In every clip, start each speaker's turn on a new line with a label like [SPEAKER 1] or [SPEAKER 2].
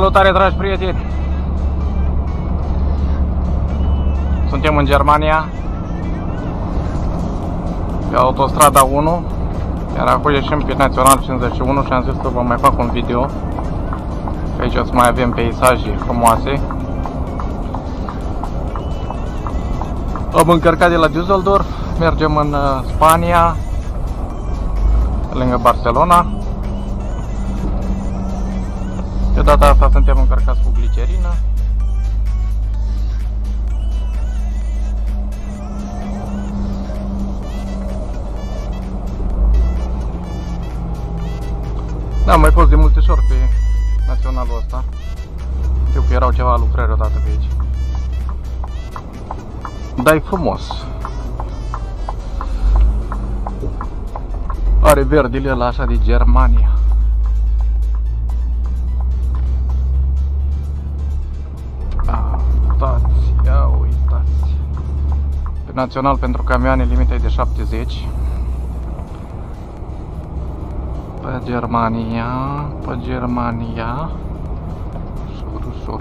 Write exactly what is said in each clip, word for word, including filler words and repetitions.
[SPEAKER 1] Salutare, dragi prieteni! Suntem în Germania, pe autostrada unu, iar acum ieșim pe Național cincizeci și unu și am zis că vă mai fac un video. Aici o să mai avem peisaje frumoase. Am încărcat de la Düsseldorf, mergem în Spania, lângă Barcelona. De data asta suntem încărcați cu glicerină. Da, am mai fost de multe ori pe naționalul ăsta. Știu că erau ceva lucrări odată pe aici. Dar e frumos. Are verdile ăla așa de Germania. Ah, uitați, ia uitați. Pe național pentru camioane limita e de șaptezeci. Pe Germania, pe Germania. Ușor, ușor.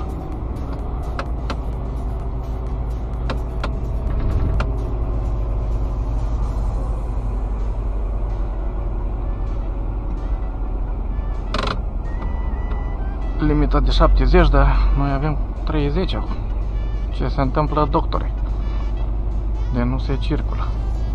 [SPEAKER 1] Limita de șaptezeci, dar noi avem treizeci acum. Ce se întâmplă, doctore? De nu se circulă.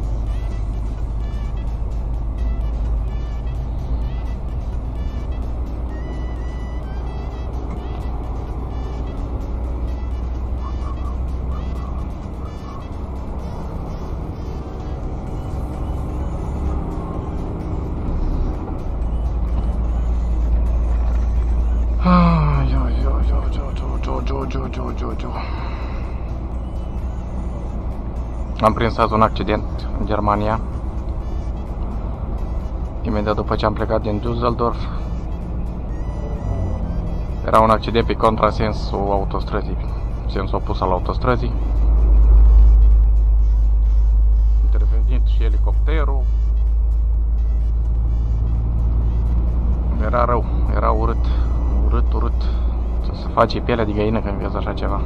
[SPEAKER 1] Am prins azi un accident în Germania, imediat după ce am plecat din Düsseldorf. Era un accident pe contrasensul autostrăzii, sensul opus al autostrăzii. Intervenit și elicopterul. Era rău, era urât, urât, urât. Să se face pielea de găină când vezi așa ceva.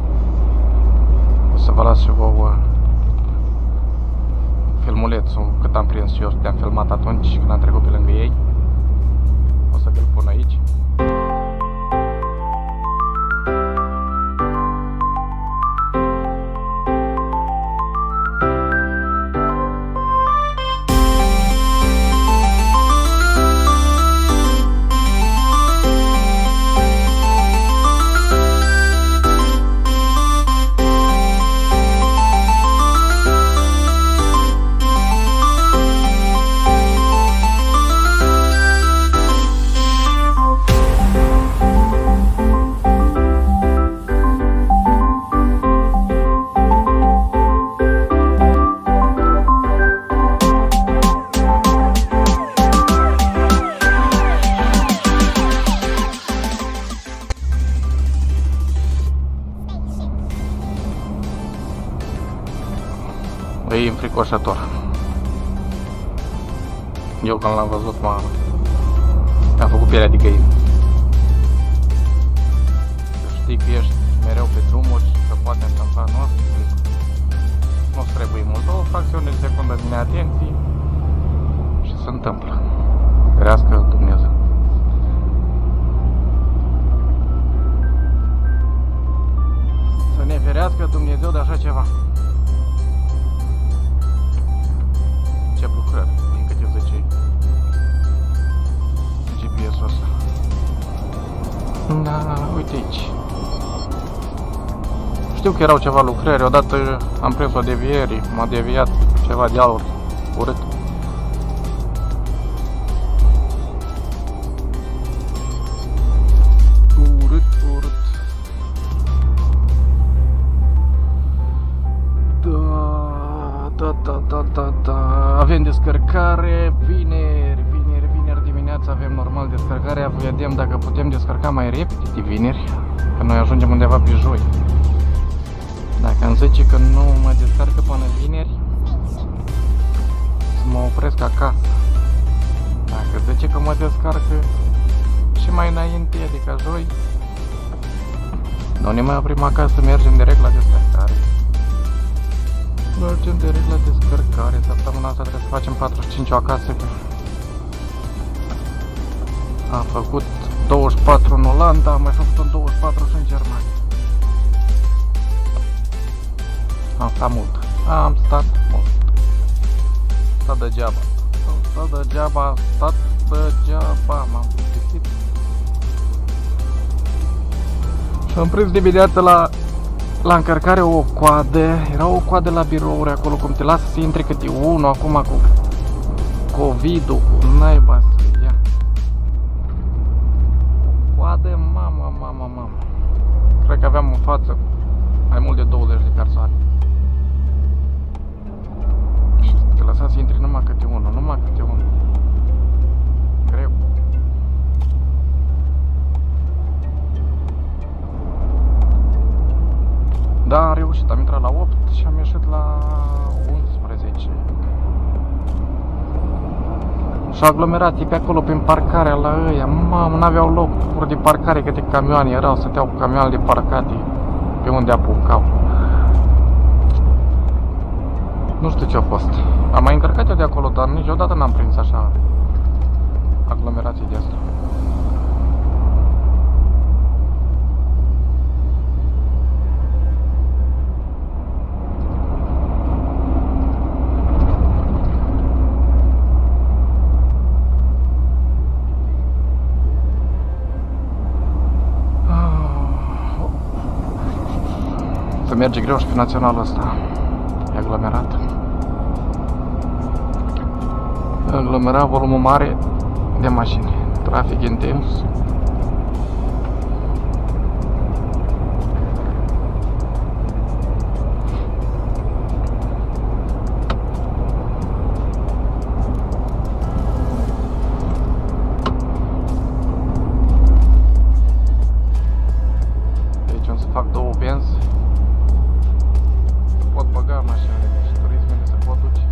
[SPEAKER 1] O să vă las și vouă filmulețul cât am prins și eu, te-am filmat atunci când am trecut pe lângă ei. O să vi-l pun aici. E înfricoșător. Eu când l-am văzut m-a mi-a făcut pielea de găină. Știi că ești mereu pe drumuri și că poate întâmpla, nu? Nu-ți trebuie mult, două fracțiuni de secundă din atenție și se întâmplă. Ferească Dumnezeu. Să ne ferească Dumnezeu de așa ceva. Ce lucrări, din câte zice G P S-ul ăsta. Da, uite aici. Știu că erau ceva lucrări, odată am prins o deviere, m-a deviat ceva de aur urât. Urât, urât. Da, da, da, da, da. Avem descărcare vineri, vineri, vineri dimineața avem normal descărcarea. Vedem dacă putem descărca mai repede de vineri, că noi ajungem undeva pe joi. Dacă îmi zice că nu mă descarcă până vineri, să mă opresc acasă. Dacă zice că mă descarcă și mai înainte, adică joi, Nu ne mai oprim acasă, mergem direct la descărcare. Mergem direct la descărcare. Săptămâna asta trebuie să facem patruzeci și cinci acasă. Am făcut douăzeci și patru în Olanda, am mai făcut un douăzeci și patru și în Germania. Am stat mult. Am stat mult. Stat degeaba. Am stat degeaba, am stat degeaba. M-am plictisit. Și am prins dimineața la, la încărcare o coadă. Era o coadă la birouri acolo, cum te lasă să intri câte unul acum cu COVID-ul, cu naiba să ia. Coadă, mamă, mamă, mamă. Cred că aveam în față mai mult de douăzeci de persoane. Și te lăsa să intri numai câte unul, numai câte unul. Greu. Da, am reușit, am intrat la opt și am ieșit la unsprezece. Și aglomerații pe acolo, prin parcarea la ăia. Mamă, n-aveau locuri de parcare, câte camioane erau, stăteau cu camioanele parcate pe unde apucau. Nu știu ce a fost. Am mai încărcat eu de acolo, dar niciodată n-am prins așa aglomerații de asta. Se merge greu și pe naționalul ăsta. E aglomerat. E aglomerat, volumul mare de mașini. Trafic intens. Deci o să fac două benzi. Pot băga mașinile și turismele se pot duce.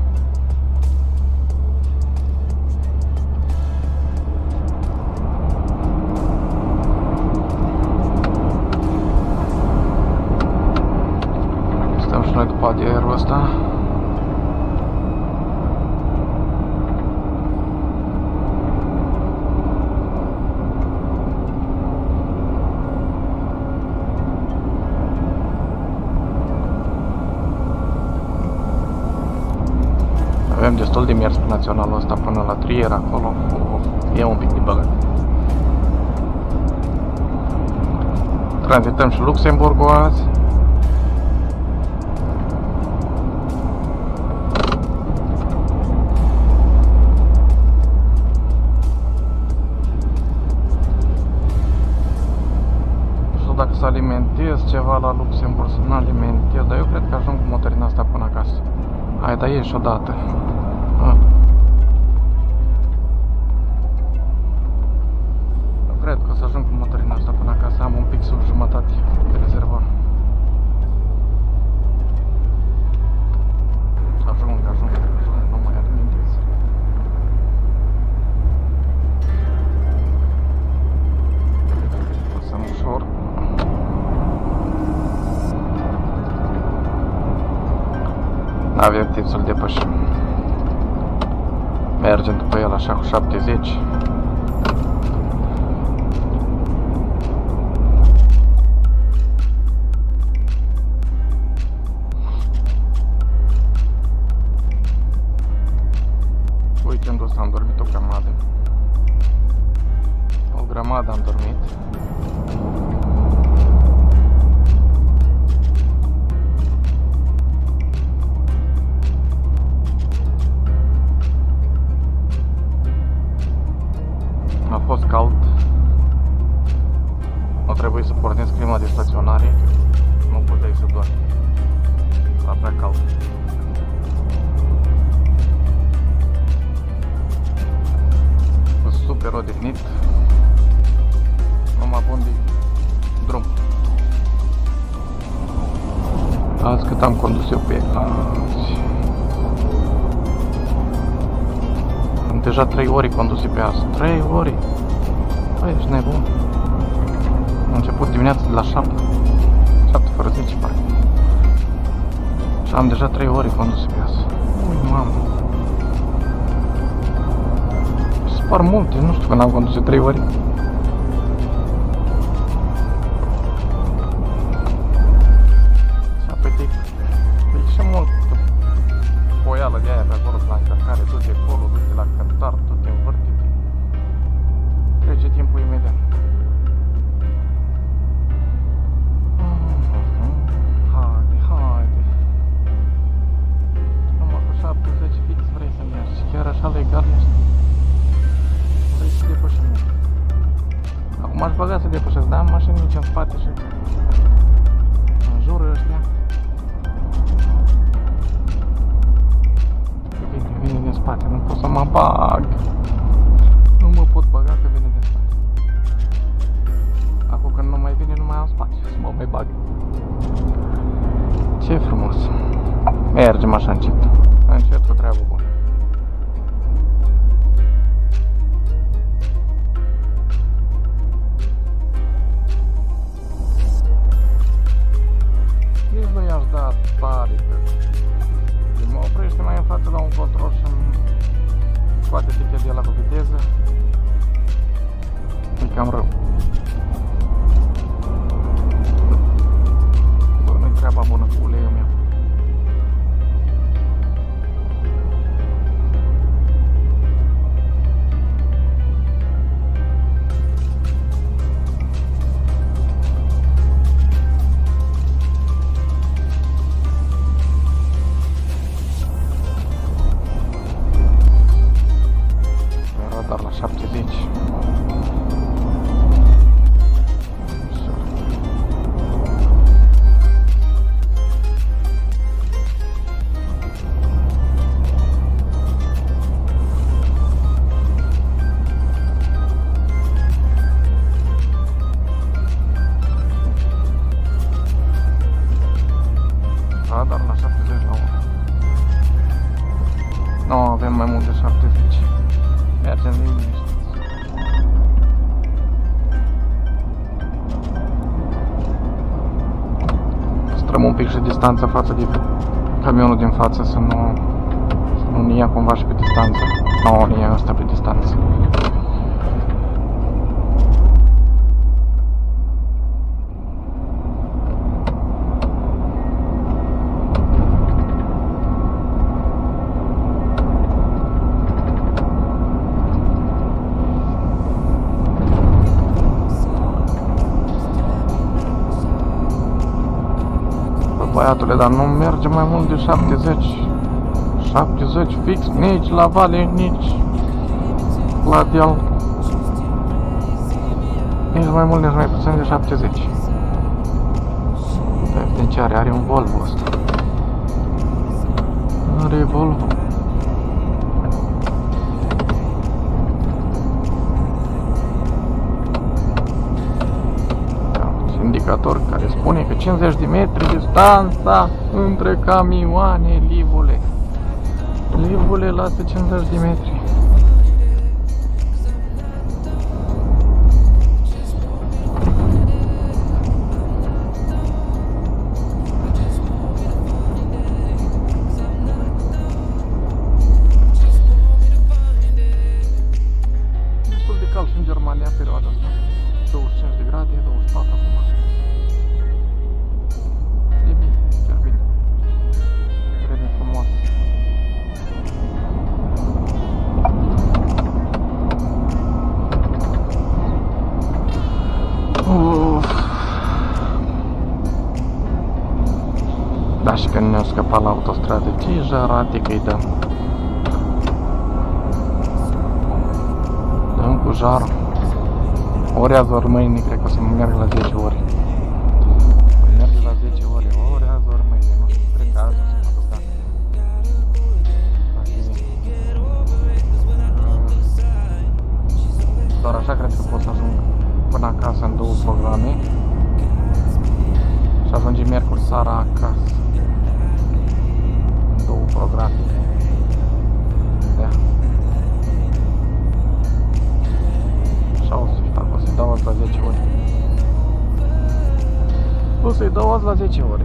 [SPEAKER 1] Stăm și noi după adierul ăsta. Avem destul de mers pe naționalul ăsta până la Trier acolo. E un pic de băgat. Tranzităm și Luxemburgul azi. Nu știu dacă să alimentez ceva la Luxemburg, să nu alimentez, dar eu cred că ajung cu motorina asta până acasă. Hai, dar ieși odată. Ah. Eu cred că o să ajung cu motorina asta până acasă. Am un pic sub jumătate de rezervor. Ajung, ajung, ajung, nu mai alimentez. Lăsăm ușor. Avem timp să-l depășim. Mergem după el așa cu șaptezeci. Weekendul ăsta am dormit o grămadă. O grămadă am dormit. A fost cald. A trebuit să pornesc clima de staționare. Nu puteai să doarmi. Era prea cald. Sunt super odihnit. Numai bun de drum. Azi cât am condus eu pe azi. Am deja trei ori conduse pe azi. trei ori. Păi, ești nebun. Am început dimineața de la șapte. șapte fără zece, parcă. Și am deja trei ore condus pe asta. Ui, mamă. Se par multe, nu știu când am condus trei ore. Și apoi te... E și mult poială de aia pe acolo, la încărcare, du-te acolo, du-te la cântar, du-te învârte-te. Trece timpul imediat. Haide, haide. Numai cu șaptezeci fix vrei să mergi. Chiar așa legal ești. Vrei să depășim. Acum aș băga să depășesc, dar am mașini mici în spate și în jurul ăștia. Vine, vine din spate, nu pot să mă bag. Nu mă pot băga că vine din spate. Acum când nu mai vine, nu mai am spate să mă mai bag. Ce frumos. Mergem așa încet. Încet cu treabă bună. Nici nu i-aș da tare că mă oprește mai în față la un control și îmi scoate tichetul de la cu viteză. E cam rău. Bă, nu-i treaba bună cu uleiul meu. Radar la șaptezeci. Radar la șaptezeci la unu. Nu avem mai mult de șaptezeci. Mergem liniștiți. Străm un pic și distanță față de camionul din față să nu, să nu ne ia cumva și pe distanță. Nu, ne ia asta pe distanță. Băiatule, dar nu merge mai mult de șaptezeci. șaptezeci fix, nici la vale, nici la deal. Nici mai mult, nici mai puțin de șaptezeci. Din ce are? Are un Volvo ăsta. Are Volvo. Indicator care spune că cincizeci de metri distanța între camioane, livule. Livule lasă cincizeci de metri. Destul de cald în Germania perioada asta. douăzeci și cinci de grade, douăzeci și patru acum. E bine, chiar bine. Vreme frumoasă. Uf. Da, și când ne-au scăpat la autostradă, ce jarate că-i dăm. Dăm cu jarul. Ori azi, ori mâine, cred că o să mă merg la zece ori. Mă merg la zece ori, ori azi, ori mâine, nu știu, cred că azi o să mă duc, da. Doar așa cred că pot să ajung până acasă în două programe. Și ajungem miercuri seara acasă. În două programe. Da. Și o să fac, o să dau asta zece ori. pauză la zece ore.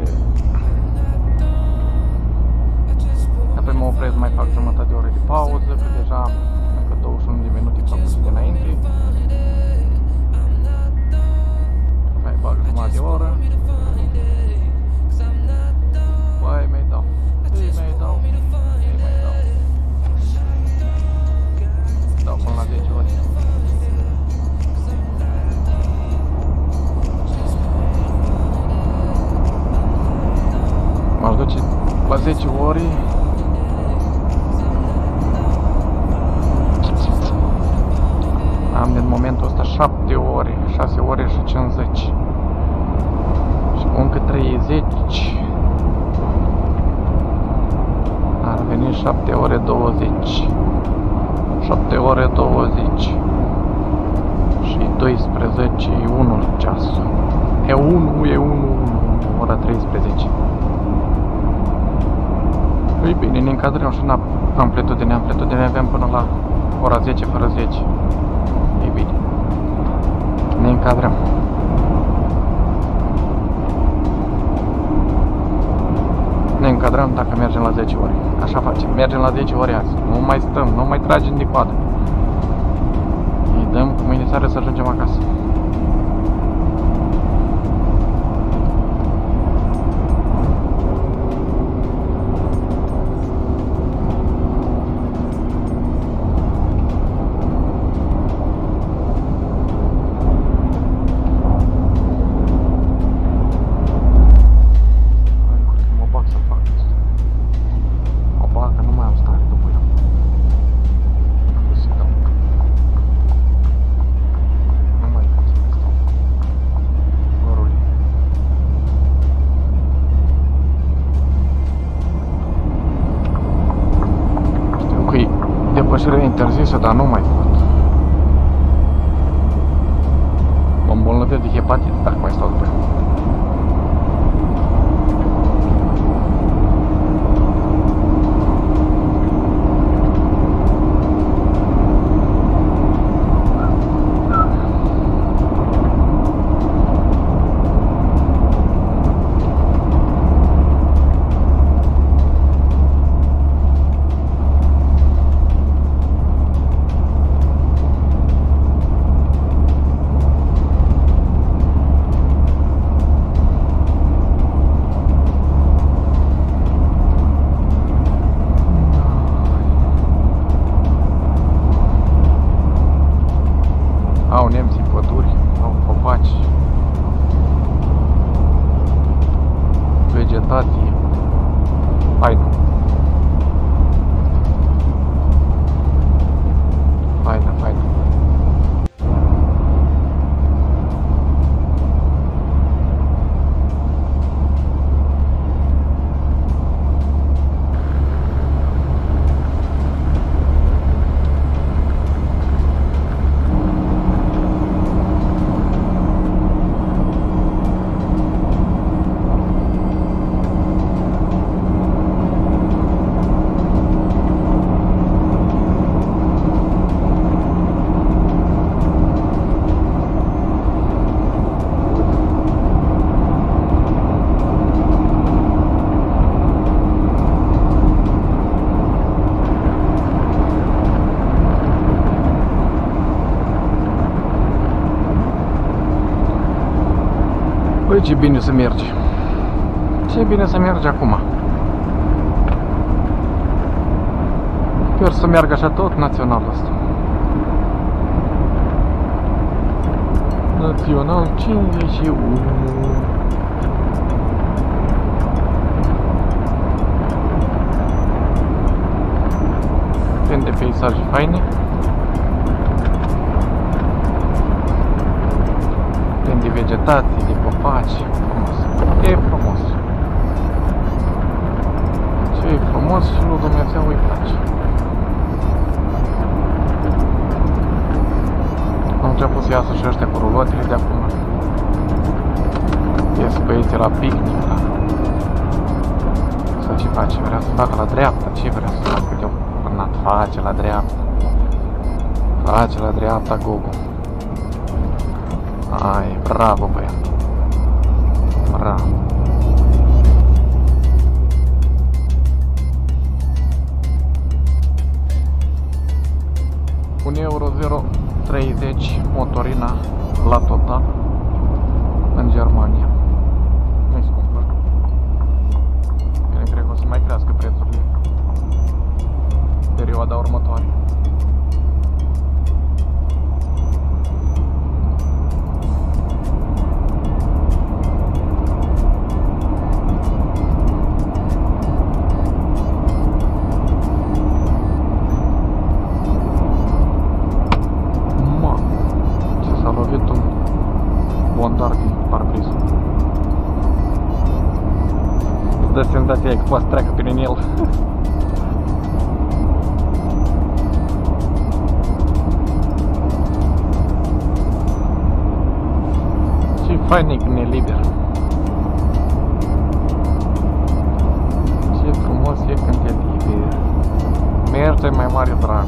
[SPEAKER 1] Apoi mă opresc, mai fac jumătate de ore de pauză, că deja încă douăzeci și unu de minute făcute de înainte. Mai bag jumătate de oră. Băi, mai dau. Îi mai dau. Îi mai dau. Dau până la zece ore. M-aș duce la zece ore. Am în momentul ăsta șapte ore, șase ore și cincizeci. Și încă treizeci. Ar veni șapte ore douăzeci. șapte ore douăzeci. Și doisprezece, unu ceasul. E unu, e unu, ora treisprezece. Păi bine, ne încadrăm și în amplitudine. Amplitudine avem până la ora zece fără zece. E bine. Ne încadrăm. Ne încadrăm dacă mergem la zece ore. Așa facem. Mergem la zece ore azi. Nu mai stăm, nu mai tragem de coadă. Îi dăm cu mâine seară să ajungem acasă. Depășirea interzisă, dar nu mai pot. Mă îmbolnăvesc de hepatit dacă mai stau după ea. Au nemții păduri, au copaci, vegetație, faină. Faină, faină. Băi, ce bine să merge. Ce bine să merge acum. Sper să meargă așa tot naționalul ăsta. Național cincizeci și unu. Plin de peisaje faine. Plin de vegetație, de copaci. Frumos. E frumos. Ce e frumos și lui Dumnezeu îi place. Am început să iasă și ăștia cu rulotele de acum. Ies băieții la picnic, la... Să ce face? Vrea să facă la dreapta? Ce vrea să facă? Eu până face la dreapta. Face la dreapta, Gogo. Ai, bravo, băiat. Bravo. euro zero treizeci motorina la total în Germania. Nu-i scumpă. Bine, cred că o să mai crească prețurile perioada următoare. Dă senzația că poate să treacă prin el. Ce fain e când e liber. Ce frumos e când e liber. Merge mai mare drag.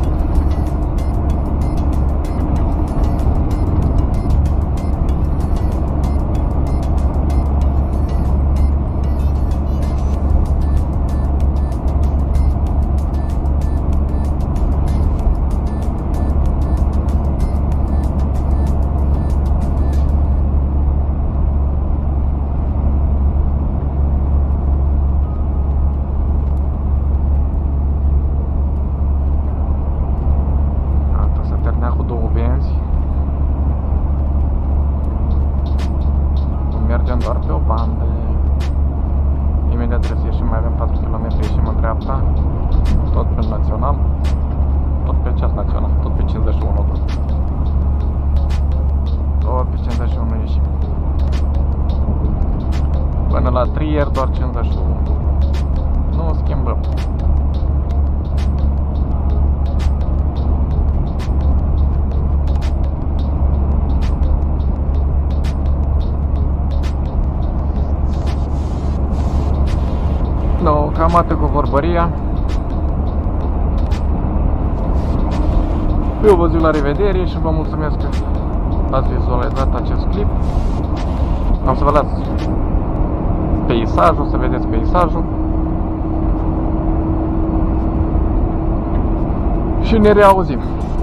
[SPEAKER 1] Doar pe o bandă. Imediat trebuie să ieșim, mai avem patru kilometri, ieșim în dreapta. Tot pe național. Tot pe ceas național, tot pe cincizeci și unu. Tot pe cincizeci și unu ieșim. Până la Trier doar cincizeci și unu. Nu schimbăm. No, cam atât cu vorbăria. Eu vă zic la revedere și vă mulțumesc că ați vizualizat acest clip. O să vă las peisajul, să vedeți peisajul. Și ne reauzim.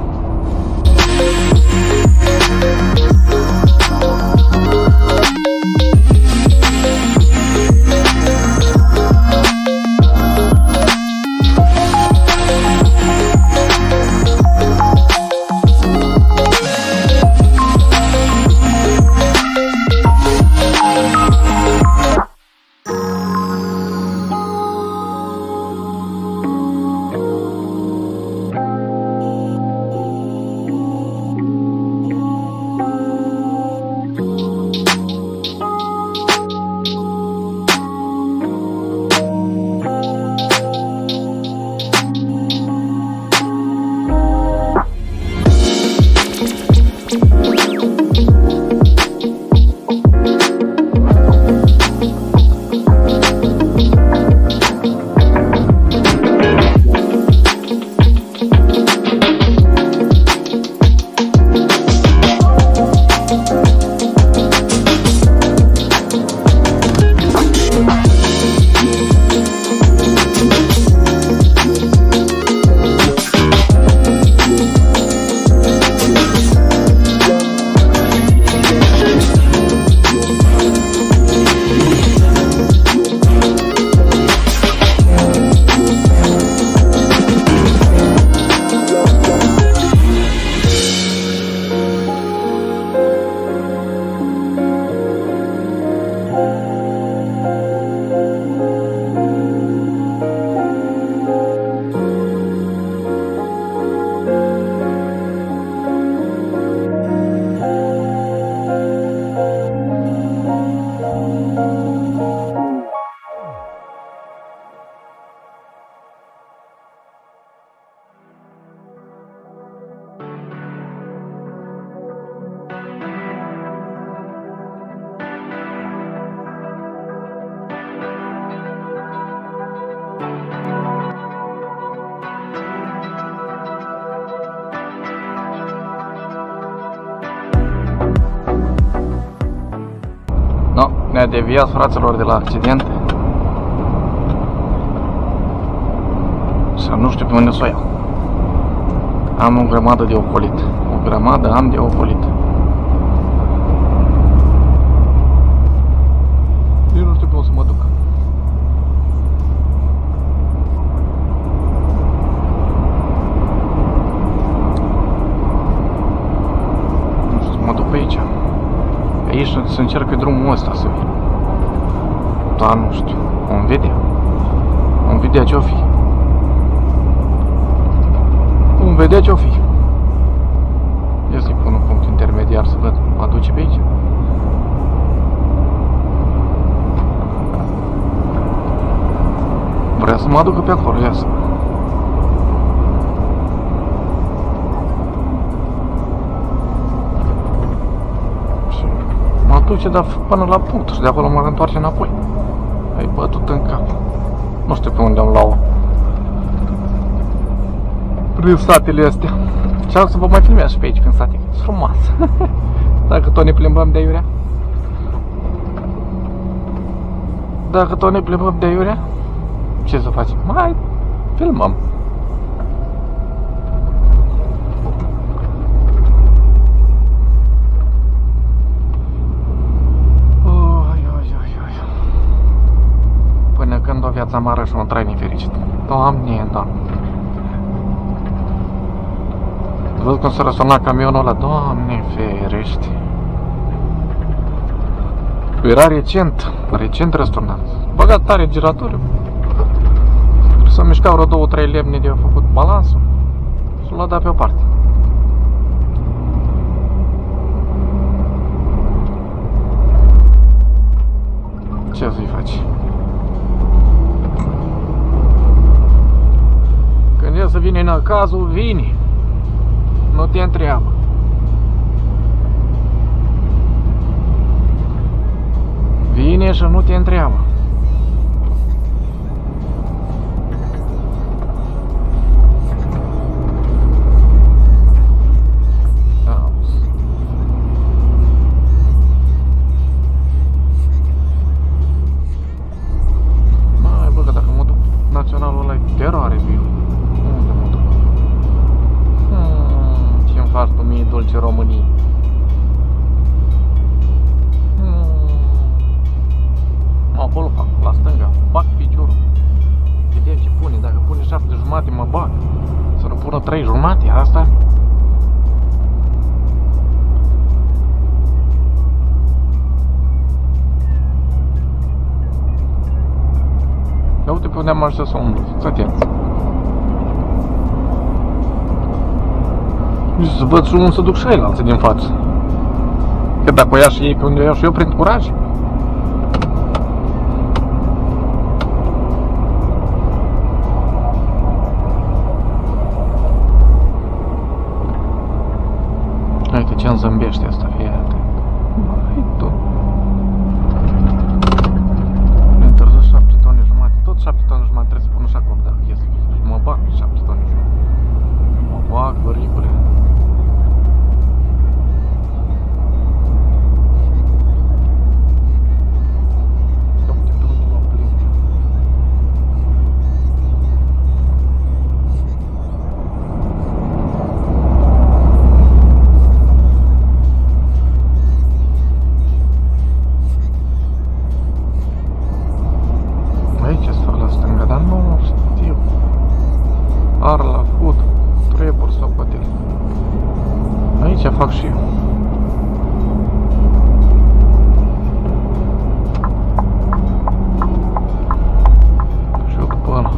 [SPEAKER 1] Ne-a deviat, fraților, de la accident. Și nu știu pe unde să o iau. Am o grămadă de ocolit. O grămadă am de ocolit. Eu nu știu pe unde să mă duc. Nu știu să mă duc pe aici. Pe aici să încerc pe drumul ăsta să vin. Dar nu știu. Vom vedea. Vom vedea ce-o fi. Vom vedea ce-o fi. Eu să-i pun un punct intermediar să văd. Mă duce pe aici? Vrea să mă aducă pe acolo, ia să. Și mă duce, dar până la punct și de acolo mă întoarce înapoi. Ai bătut în cap. Nu știu pe unde am luat-o. Prin satele astea. Și am să vă mai filmez și pe aici, prin sate. E frumos. Dacă tot ne plimbăm de aiurea. Dacă tot ne plimbăm de aiurea. Ce să facem? Mai filmăm. Oi, oi, oi, oi. Până când o viață amară și un trai nefericit. Doamne, Doamne. Văd cum s-a răsunat camionul ăla. Doamne ferește. Era recent. Recent răsturnat. Băgat tare giratoriu. S-a mișcat vreo două trei lemne de a făcut balansul. S-a luat dat pe o parte. Ce să-i faci? Când e să vine în cazul, vine. Nu te întreabă. Vine și nu te întreabă. Naționalul ăla e teroare, viu. Unde mă duc? Hmm, ce-mi faci tu mie, dulce Românie? Hmm. Mă bolca, la stânga, bag piciorul. Vedem ce pune, dacă pune șapte jumate mă bag. Să nu pună trei jumate, asta? Ia uite pe unde am ajuns să umblu, fiți atenți. Și să văd și unde să duc și alții din față. Că dacă o ia și ei pe unde o iau și eu, prind curaj. Uite ce-mi zâmbește asta, fie atent. Hai tu. Tot șapte tone jumătate trebuie să pun și acolo, dacă ies. Și mă bag șapte tone jumătate. Mă bag, băribule. Uite pe unde mă plimb. Aici să fac la stânga, dar nu știu. Arla, Food, Trebur sau poate. Aici fac și eu. Și eu după ăla.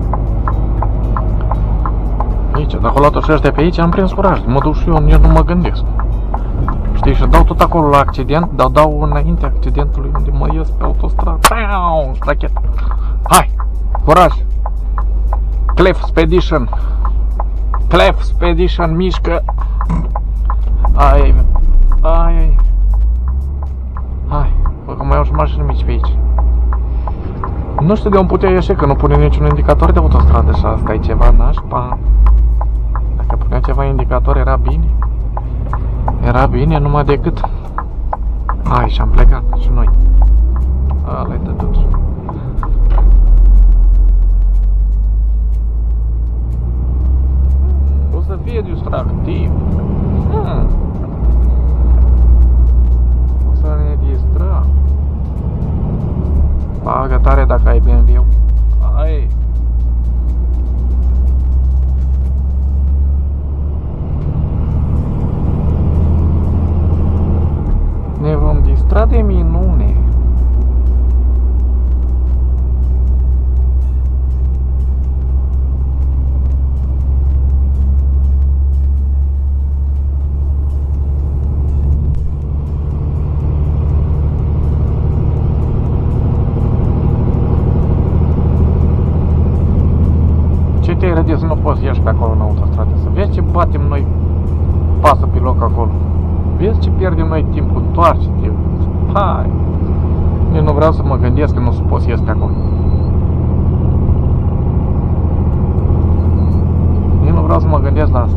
[SPEAKER 1] Aici, dacă o luat-o și ăștia pe aici, am prins curaj. Mă duc și eu, nici nu mă gândesc. Știi, și dau tot acolo la accident, dar dau înainte accidentului unde mă ies pe autostradă. Stachet. Hai, curaj! Clef Spedition. Clef Spedition, mișcă. Ai, ai, ai. Hai, bă, că mai au și mașini mici pe aici. Nu știu de unde putea ieși, că nu pune niciun indicator de autostradă și asta e ceva nașpa. Dacă punea ceva indicator era bine. Era bine numai decât. Hai, și-am plecat și noi. Ala-i de tot. O să fie vezi, nu poți să ieși pe acolo în autostradă. Să vezi ce batem noi pasă pe loc acolo. Vezi ce pierdem noi timp, întoarce-te. Hai! Eu nu vreau să mă gândesc că nu se poți ies pe acolo. Eu nu vreau să mă gândesc la asta.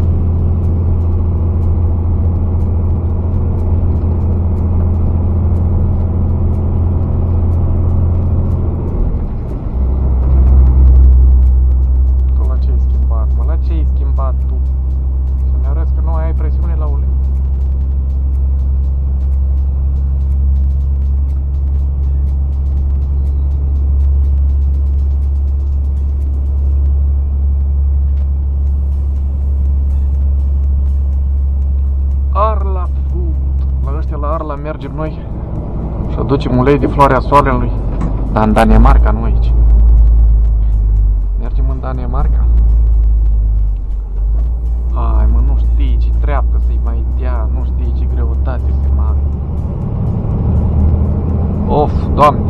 [SPEAKER 1] Tu la ce ai schimbat? Mă, la ce ai schimbat tu? Să-mi arăți că nu ai presiune la ulei. Arla Food. La ăștia la Arla mergem noi și aducem ulei de floarea soarelui. Dar în Danemarca, nu aici. Mergem în Danemarca. Hai mă, nu știi ce treaptă să-i mai dea, nu știi ce greutate să-i mai... Of, Doamne!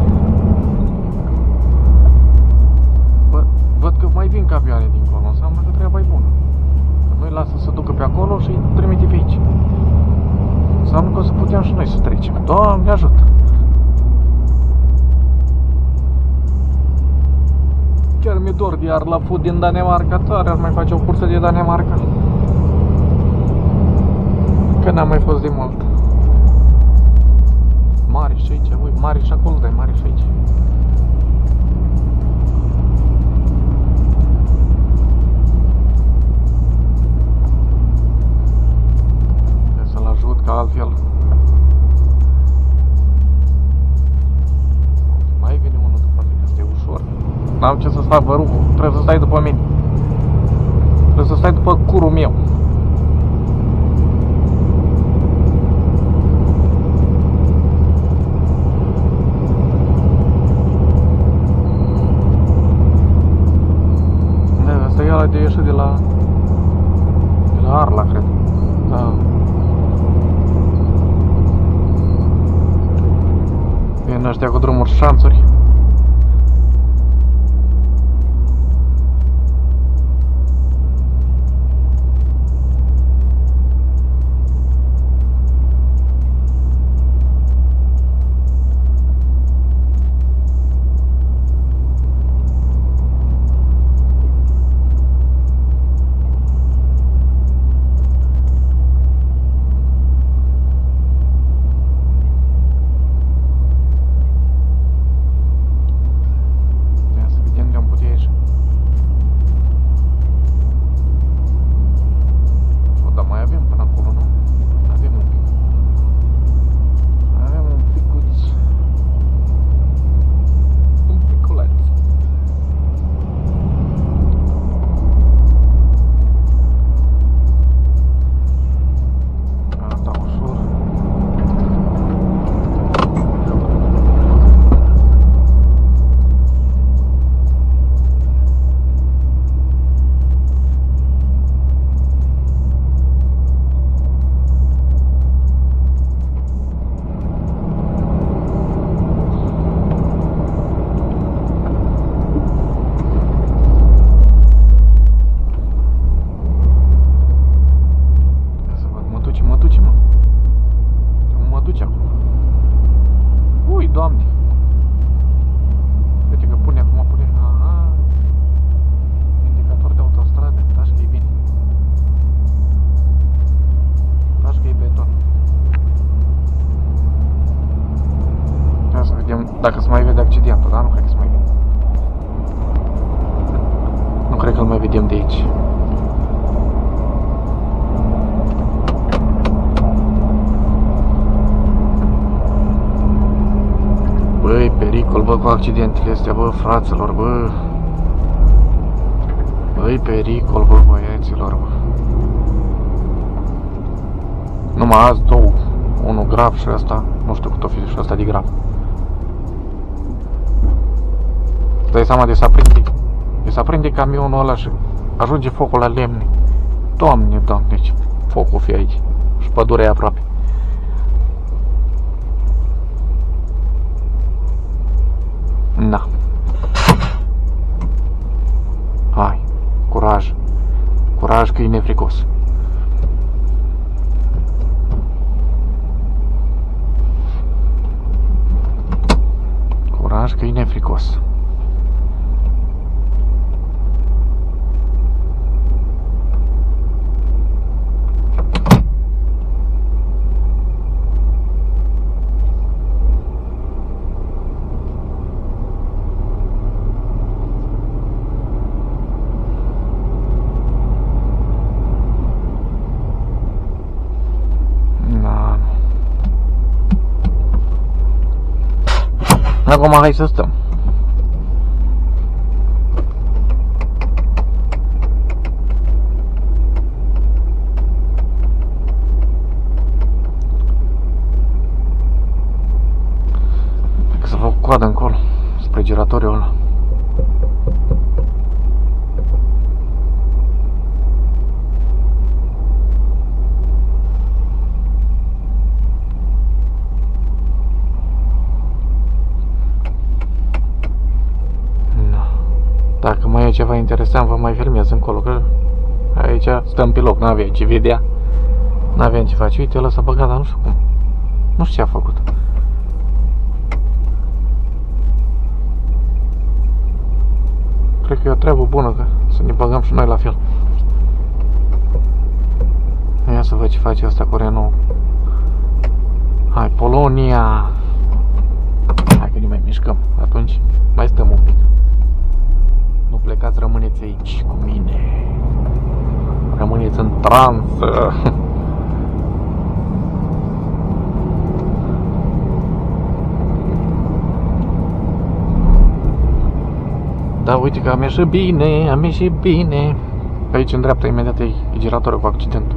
[SPEAKER 1] Bă, văd că mai vin camioane dincolo, înseamnă că treaba e bună. Noi lasă să ducă pe acolo și îi trimite pe aici. Înseamnă că o să putem și noi să trecem. Doamne ajută! Chiar mi-e dor de Arla Food din Danemarca. Tare ar mai face o cursă de Danemarca. Că n-am mai fost de mult. Mare și aici, ui, mare și acolo, dar e mare și aici. Că altfel mai vine unul după mine, asta e ușor. N-am ce să stai, vă rog, trebuie să stai după mine. Trebuie să stai după curul meu. Da, asta e ăla de ieșit de la de la Arla, cred. Da. Vin ăștia cu drumuri șanțuri. Dacă se mai vede accidentul, dar nu cred că se mai vede. Nu cred că îl mai vedem de aici. Băi, pericol, bă, cu accidentele astea, bă, fraților, bă. Băi, pericol, bă, băieților, bă. Numai azi două. Unul grav și ăsta, nu știu cât o fi și ăsta de grav. Îți dai seama de să aprinde, de să aprinde camionul ăla și ajunge focul la lemne. Doamne, Doamne, ce foc o fi aici. Și pădurea e aproape. Na. Hai. curaj. Curaj, câine fricos. Curaj, câine fricos. Acum hai să stăm. Cred că să fac coadă încolo, spre giratoriul ăla. Dacă mai e ceva interesant, vă mai filmez încolo, că aici stăm pe loc, n-avem ce vedea. N-avem ce face. Uite, ăla s-a băgat, dar nu știu cum. Nu știu ce a făcut. Cred că e o treabă bună, că să ne băgăm și noi la fel. Ia să văd ce face asta cu Renault. Hai, Polonia! Hai că ne mai mișcăm. Atunci mai stăm un pic. Nu plecați, rămâneți aici cu mine. Rămâneți în transă. Da, uite că am ieșit bine, am ieșit bine. Pe aici, în dreapta, imediat e giratorul cu accidentul.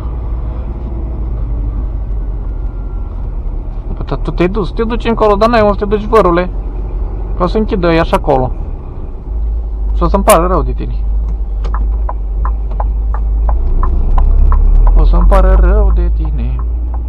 [SPEAKER 1] Dar tu te-ai dus, te duci încolo, dar n-ai unde să te duci, vărule. Că o să închidă ea așa acolo. Și o să-mi pare rău de tine. O să-mi pare rău de tine.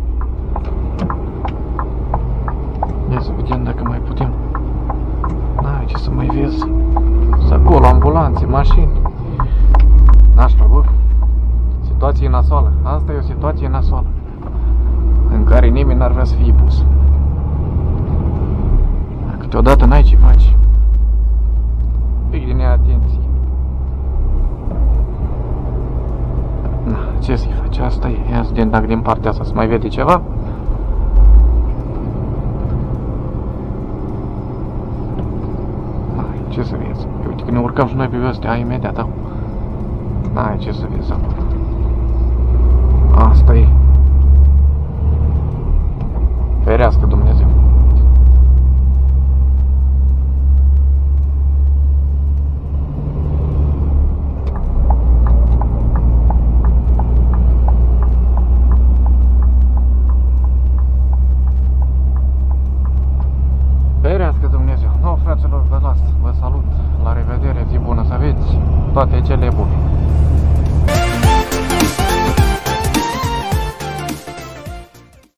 [SPEAKER 1] Ia să vedem dacă mai putem. N-ai ce să mai vezi. Să acolo, ambulanțe, mașini. Nașpa, bă. Situație nasoală. Asta e o situație nasoală, în care nimeni n-ar vrea să fie pus. Câteodată n-ai ce faci. Pic de neatenție. Na, ce să-i faci? Asta e. Ia să vedem dacă din partea asta se mai vede ceva. Hai, ce să vezi? Uite că ne urcăm și noi pe astea, hai imediat, au. N-ai ce să vezi acolo. Asta e. Ferească Dumnezeu. Ferească Dumnezeu. No, fraților, vă las. Vă salut. La revedere, zi bună să aveți. Toate cele bune.